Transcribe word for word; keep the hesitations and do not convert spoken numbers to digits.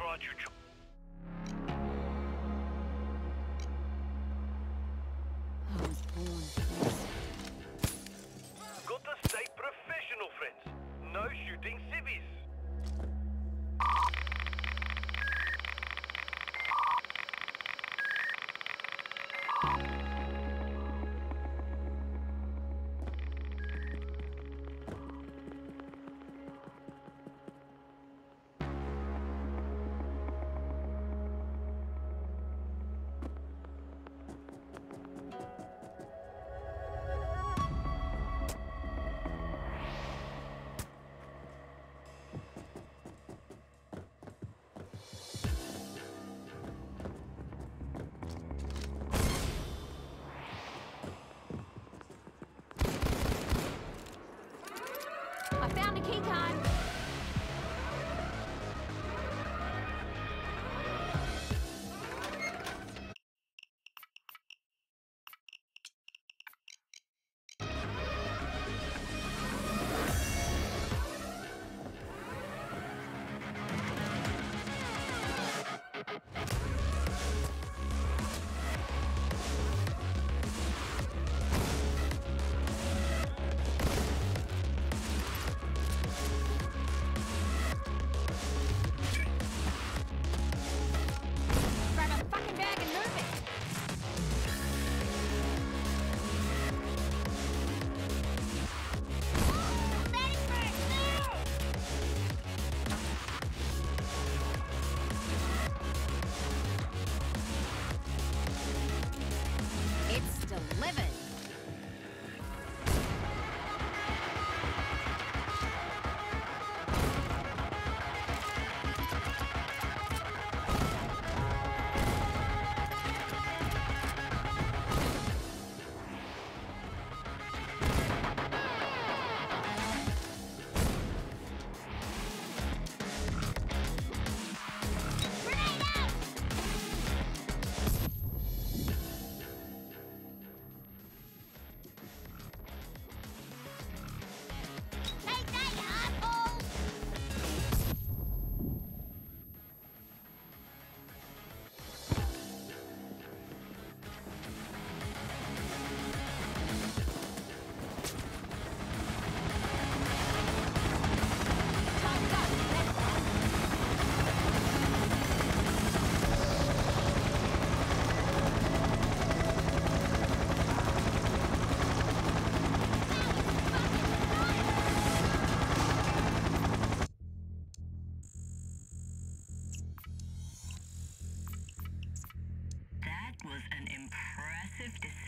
Roger. I was born for this. Got to stay professional, friends. No shooting civvies. I found a key card. Grab a fucking bag and move it. It's delivered. That was an impressive decision.